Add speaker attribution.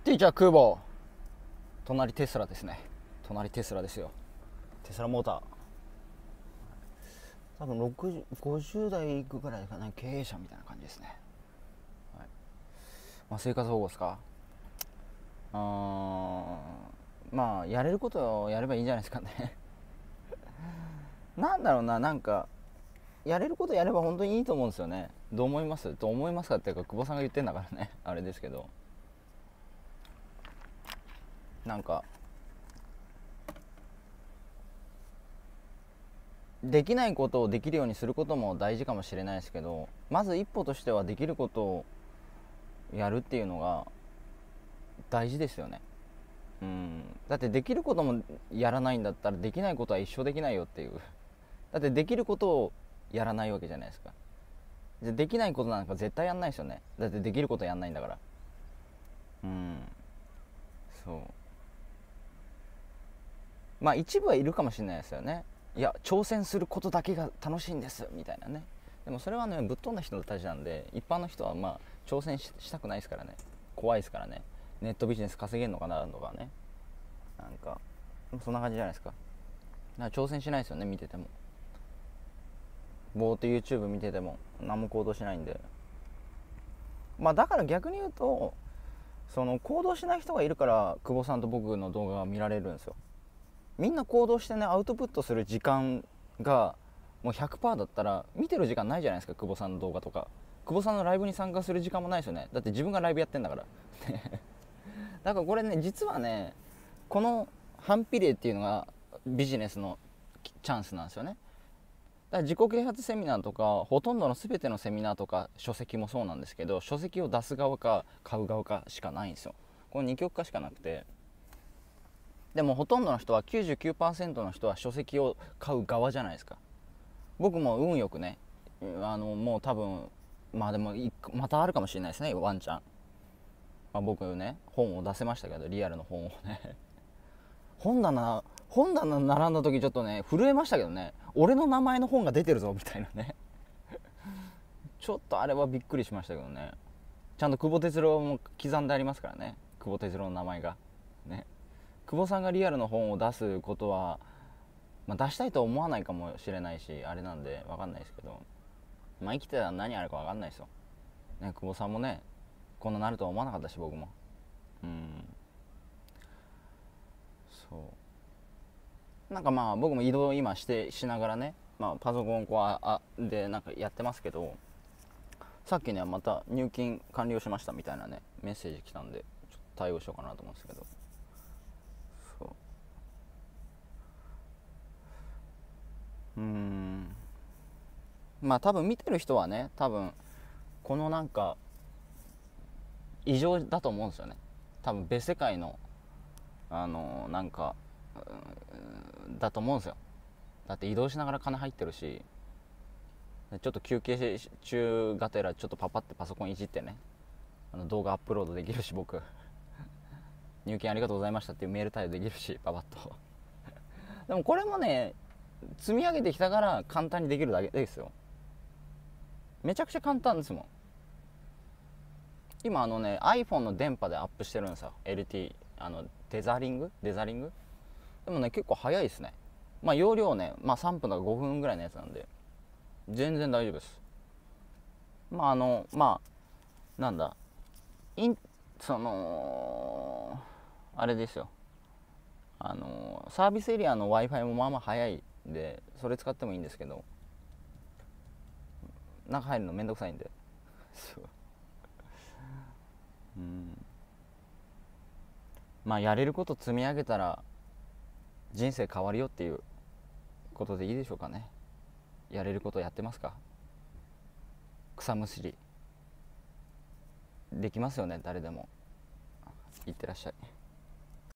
Speaker 1: ティーチャー空母、隣テスラですね。隣テスラですよ。テスラモーター。多分60、50代いくぐらいかな、経営者みたいな感じですね。はい。まあ、生活保護ですか。まあやれることをやればいいんじゃないですかね。なんだろうな、なんかやれることやれば本当にいいと思うんですよね。どう思いますと思いますかっていうか、久保さんが言ってんだからね、あれですけど、なんかできないことをできるようにすることも大事かもしれないですけど、まず一歩としてはできることをやるっていうのが大事ですよね。だってできることもやらないんだったらできないことは一生できないよっていう。だってできることをやらないわけじゃないですか。じゃできないことなんか絶対やんないですよね。だってできることやんないんだから。そう。まあ一部はいるかもしれないですよね。いや挑戦することだけが楽しいんですみたいなね。でもそれはね、ぶっ飛んだ人たちなんで、一般の人はまあ挑戦 したくないですからね。怖いですからね。ネットビジネス稼げんのかなとかね。なんかそんな感じじゃないですか。だから挑戦しないですよね、見てても。ぼーっと YouTube 見てても何も行動しないんで。まあだから逆に言うと、その行動しない人がいるから久保さんと僕の動画が見られるんですよ。みんな行動してね、アウトプットする時間がもう 100% だったら見てる時間ないじゃないですか。久保さんの動画とか久保さんのライブに参加する時間もないですよね。だって自分がライブやってんだからだからこれね、実はね、この反比例っていうのがビジネスのチャンスなんですよね。だから自己啓発セミナーとか、ほとんどの全てのセミナーとか書籍もそうなんですけど、書籍を出す側か買う側かしかないんですよ。この2極化しかなくて、でもほとんどの人は、99% の人は書籍を買う側じゃないですか。僕も運よくね、もう多分、まあでもまたあるかもしれないですね、ワンチャン。まあ、僕ね、本を出せましたけど、リアルの本をね本棚並んだ時ちょっとね震えましたけどね。俺の名前の本が出てるぞみたいなねちょっとあれはびっくりしましたけどね。ちゃんと久保哲郎も刻んでありますからね、久保哲郎の名前がね。久保さんがリアルの本を出すことは、まあ、出したいとは思わないかもしれないし、あれなんで分かんないですけど、まあ生きてたら何あるか分かんないですよね。久保さんもね、こんななるとは思わなかったし、僕も。そうなんかまあ僕も移動今しながらね、まあ、パソコンでなんかやってますけど、さっきねまた入金完了しましたみたいなねメッセージ来たんで、ちょっと対応しようかなと思うんですけど。そうまあ多分見てる人はね、多分このなんか異常だと思うんですよね。多分別世界のなんかだと思うんですよ。だって移動しながら金入ってるし、ちょっと休憩中がてらちょっとパパってパソコンいじってね、動画アップロードできるし、僕入金ありがとうございましたっていうメール対応できるし、パパッとでもこれもね、積み上げてきたから簡単にできるだけですよ。めちゃくちゃ簡単ですもん。今iPhone の電波でアップしてるんですよ、 LT。 デザリングでもね結構早いですね。まあ容量ね、まあ3分とか5分ぐらいのやつなんで全然大丈夫です。まあまあなんだ、インそのあれですよ、サービスエリアの w i f i もまあまあ早いんで、それ使ってもいいんですけど、中入るのめんどくさいんでそうまあやれること積み上げたら人生変わるよっていうことでいいでしょうかね。やれることやってますか？草むしりできますよね、誰でも。いってらっしゃい。